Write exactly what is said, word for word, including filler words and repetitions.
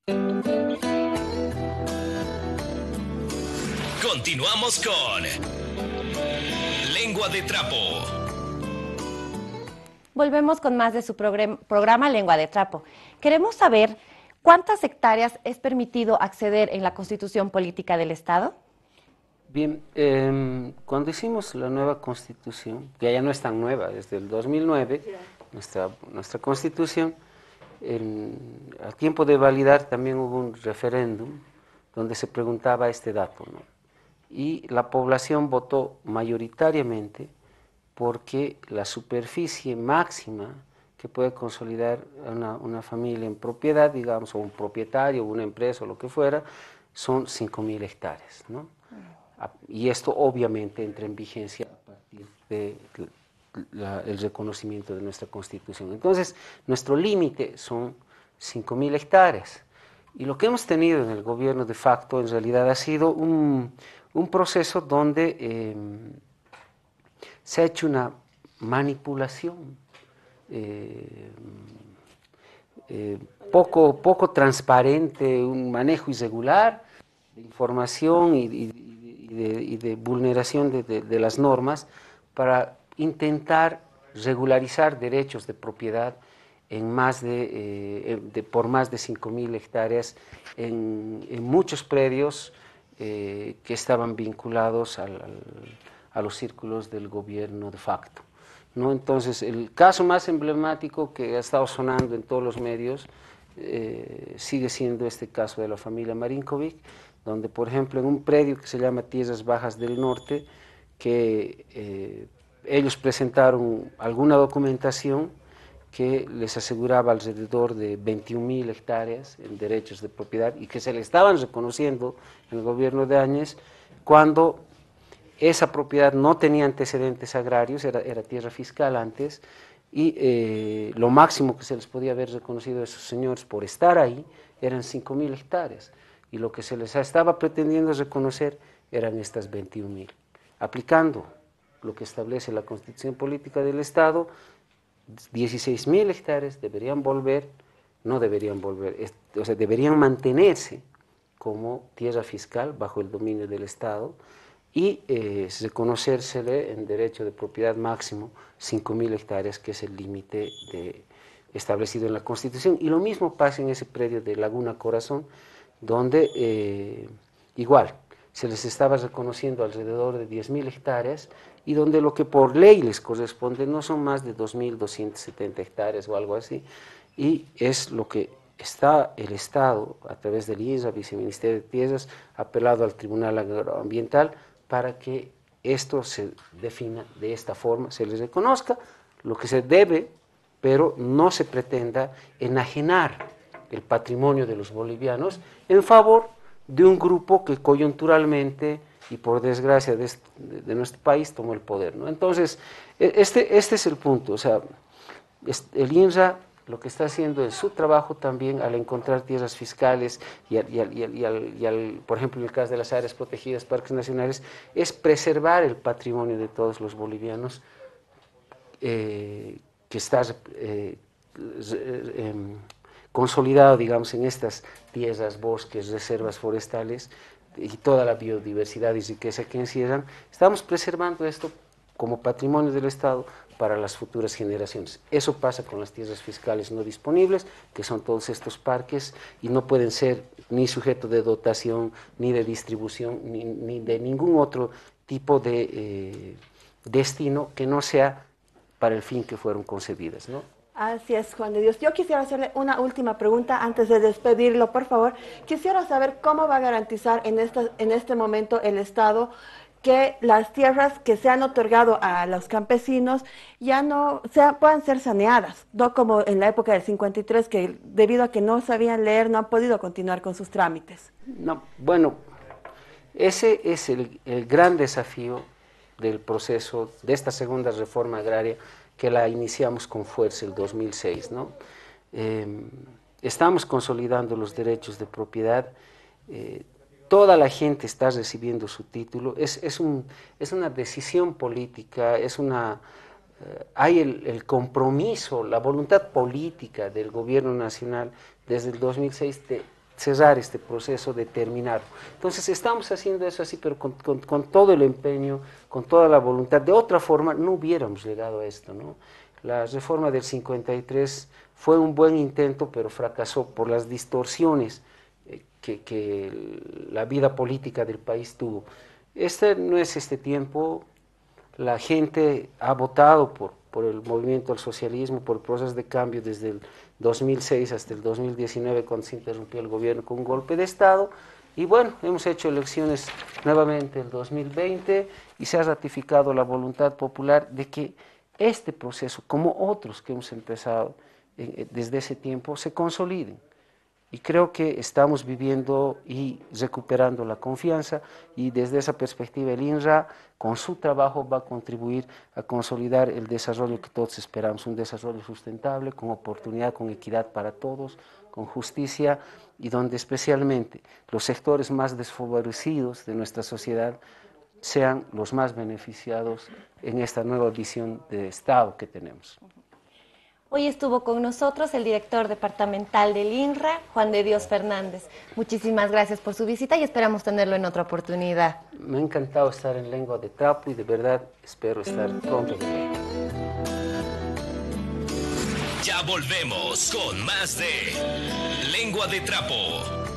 Continuamos con Lengua de Trapo. Volvemos con más de su programa Lengua de Trapo. Queremos saber cuántas hectáreas es permitido acceder en la Constitución Política del Estado. Bien, eh, cuando hicimos la nueva Constitución, que ya no es tan nueva, desde el dos mil nueve, sí. nuestra, nuestra Constitución, en, a tiempo de validar también hubo un referéndum donde se preguntaba este dato, ¿no? Y la población votó mayoritariamente porque la superficie máxima que puede consolidar una, una familia en propiedad, digamos, o un propietario, o una empresa, o lo que fuera, son cinco mil hectáreas, ¿no? Y esto obviamente entra en vigencia a partir del reconocimiento de nuestra Constitución. Entonces, nuestro límite son cinco mil hectáreas. Y lo que hemos tenido en el gobierno de facto en realidad ha sido un, un proceso donde eh, se ha hecho una manipulación eh, eh, poco, poco transparente, un manejo irregular de información y, y, y, de, y de vulneración de, de, de las normas para intentar regularizar derechos de propiedad en más de, eh, de, por más de cinco mil hectáreas en, en muchos predios eh, que estaban vinculados al, al, a los círculos del gobierno de facto, ¿no? Entonces, el caso más emblemático que ha estado sonando en todos los medios eh, sigue siendo este caso de la familia Marinkovic, donde, por ejemplo, en un predio que se llama Tierras Bajas del Norte, que eh, ellos presentaron alguna documentación que les aseguraba alrededor de veintiún mil hectáreas en derechos de propiedad y que se le estaban reconociendo en el gobierno de Áñez, cuando esa propiedad no tenía antecedentes agrarios, era, era tierra fiscal antes, y eh, lo máximo que se les podía haber reconocido a esos señores por estar ahí eran cinco mil hectáreas, y lo que se les estaba pretendiendo reconocer eran estas veintiún mil. Aplicando lo que establece la Constitución Política del Estado, dieciséis mil hectáreas deberían volver, no deberían volver, o sea, deberían mantenerse como tierra fiscal bajo el dominio del Estado y eh, reconocérsele en derecho de propiedad máximo cinco mil hectáreas, que es el límite establecido en la Constitución. Y lo mismo pasa en ese predio de Laguna Corazón, donde eh, igual se les estaba reconociendo alrededor de diez mil hectáreas y donde lo que por ley les corresponde no son más de dos mil doscientas setenta hectáreas o algo así, y es lo que está el Estado, a través del I N S A, Viceministerio de Tierras, apelado al Tribunal Agroambiental para que esto se defina de esta forma, se les reconozca lo que se debe, pero no se pretenda enajenar el patrimonio de los bolivianos en favor de un grupo que coyunturalmente y por desgracia de, este, de nuestro país tomó el poder, ¿no? Entonces, este, este es el punto, o sea, el I N S A lo que está haciendo es su trabajo también al encontrar tierras fiscales y, al, y, al, y, al, y, al, y al, por ejemplo, en el caso de las áreas protegidas, parques nacionales, es preservar el patrimonio de todos los bolivianos eh, que está eh, eh, consolidado, digamos, en estas tierras, bosques, reservas forestales y toda la biodiversidad y riqueza que encierran. Estamos preservando esto como patrimonio del Estado para las futuras generaciones. Eso pasa con las tierras fiscales no disponibles, que son todos estos parques, y no pueden ser ni sujeto de dotación, ni de distribución, ni, ni de ningún otro tipo de eh, destino que no sea para el fin que fueron concebidas, ¿no? Así es, Juan de Dios. Yo quisiera hacerle una última pregunta antes de despedirlo, por favor. Quisiera saber cómo va a garantizar en, esta, en este momento el Estado que las tierras que se han otorgado a los campesinos ya no sea, puedan ser saneadas, no como en la época del cincuenta y tres, que debido a que no sabían leer no han podido continuar con sus trámites. No, bueno, ese es el, el gran desafío del proceso de esta segunda reforma agraria que la iniciamos con fuerza el dos mil seis, ¿no? Eh, estamos consolidando los derechos de propiedad, eh, toda la gente está recibiendo su título, es, es, un, es una decisión política, es una, eh, hay el, el compromiso, la voluntad política del gobierno nacional desde el dos mil seis de cerrar este proceso, de terminarlo. Entonces estamos haciendo eso así, pero con, con, con todo el empeño, con toda la voluntad. De otra forma no hubiéramos llegado a esto, ¿no? La reforma del cincuenta y tres fue un buen intento, pero fracasó por las distorsiones eh, que, que la vida política del país tuvo. Este no es este tiempo. La gente ha votado por, por el movimiento al socialismo, por el proceso de cambio desde el dos mil seis hasta el dos mil diecinueve, cuando se interrumpió el gobierno con un golpe de Estado. Y bueno, hemos hecho elecciones nuevamente el dos mil veinte y se ha ratificado la voluntad popular de que este proceso, como otros que hemos empezado eh, desde ese tiempo, se consoliden. Y creo que estamos viviendo y recuperando la confianza, y desde esa perspectiva el INRA con su trabajo va a contribuir a consolidar el desarrollo que todos esperamos, un desarrollo sustentable, con oportunidad, con equidad para todos, con justicia, y donde especialmente los sectores más desfavorecidos de nuestra sociedad sean los más beneficiados en esta nueva visión de Estado que tenemos. Hoy estuvo con nosotros el director departamental del INRA, Juan de Dios Fernández. Muchísimas gracias por su visita y esperamos tenerlo en otra oportunidad. Me ha encantado estar en Lengua de Trapo y de verdad espero estar pronto. Ya volvemos con más de Lengua de Trapo.